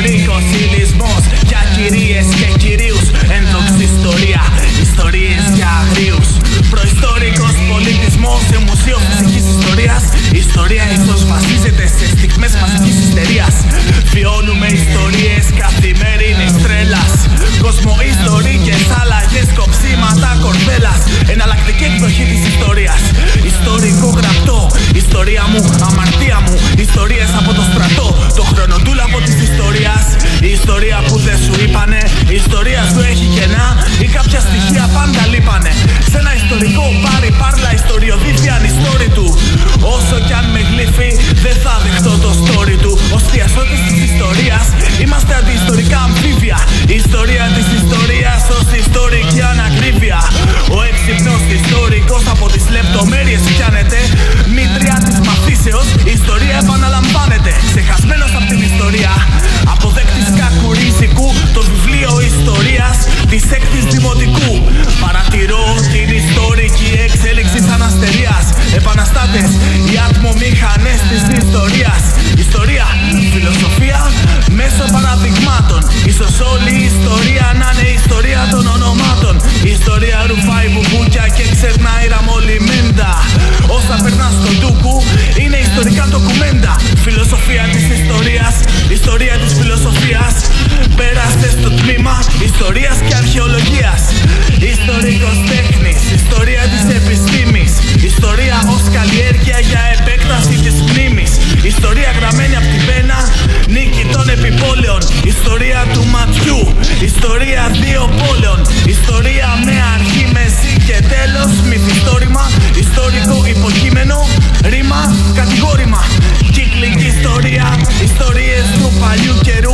Ιστορικός υλισμός για κυρίες και κυρίους. Ένδοξη ιστορία, ιστορίες για αγρίους. Προϊστορικός πολιτισμός σε μουσείο φυσικής ιστορίας. Η ιστορία ίσως βασίζεται σε στιγμές μαζικής ιστερίας. Βιώνουμε ιστορίες καθημερινής τρέλας. Κοσμοϊστορικές αλλαγές, κοψίματα κορδέλας. Εναλλακτική εκδοχή της ιστορίας. Ιστορικό γραπτό. Ιστορία μου, αμαρτία μου. Ιστορίες από το στρατό. Το χρονοτούλαβο της ιστορίας. Η ιστορία που δεν σου είπανε. Η ιστορία σου έχει κενά ή κάποια στοιχεία πάντα λείπανε. Σε ένα ιστορικό πάρει πάρλα ιστοριοδίθια ανιστόρη του. Όσο κι αν με γλύφει δεν θα δεχτώ το story του. Ως θειασότης της ιστορίας είμαστε αντιιστορικά αμφίβια. Η ιστορία της ιστορίας ως ιστορική ανακρίβεια. Ο έξυπνος ιστορικός από τις λεπτομέρειες πιάνεται. Μήτρια της μαθήσεως η ιστορία επαναλαμβάνεται. Ξεχασμένος από την ιστορία, αποδέκτης κακουρίζικου. Το βιβλίο ιστορίας της έκτης δημοτικού. Παρατηρώ την ιστορική εξέλιξη σαν αστερίας. Επαναστάτες, οι ατμομηχανές της ιστορίας. Ιστορία, φιλοσοφία μέσω παραδειγμάτων. Ίσως όλη η ιστορία να είναι ιστορία των ονομάτων. Η ιστορία ρουφάει μπουμπούκια και ξερνάει ραμολιμέντα. Όσα περνά στο ντούκου είναι ιστορικά ντοκουμέντα. Φιλοσοφία της ιστορίας, ιστορία της φιλοσοφίας. Πέρασε στο τμήμα ιστορίας και αρχαιολογίας. Ιστορικός τέχνης, ιστορία της επιστήμης. Ιστορία ως καλλιέργεια για επέκταση της μνήμης. Ιστορία γραμμένη από την πένα, νίκη των επιπόλαιων. Ιστορία του ματιού, ιστορία δύο πόλεων. Ιστορία με αρχή, μέση και τέλος. Μυθιστόρημα, ιστορικό υποκείμενο. Ρήμα, κατηγόρημα. Κύκλικη ιστορία, ιστορίες του παλιού καιρού.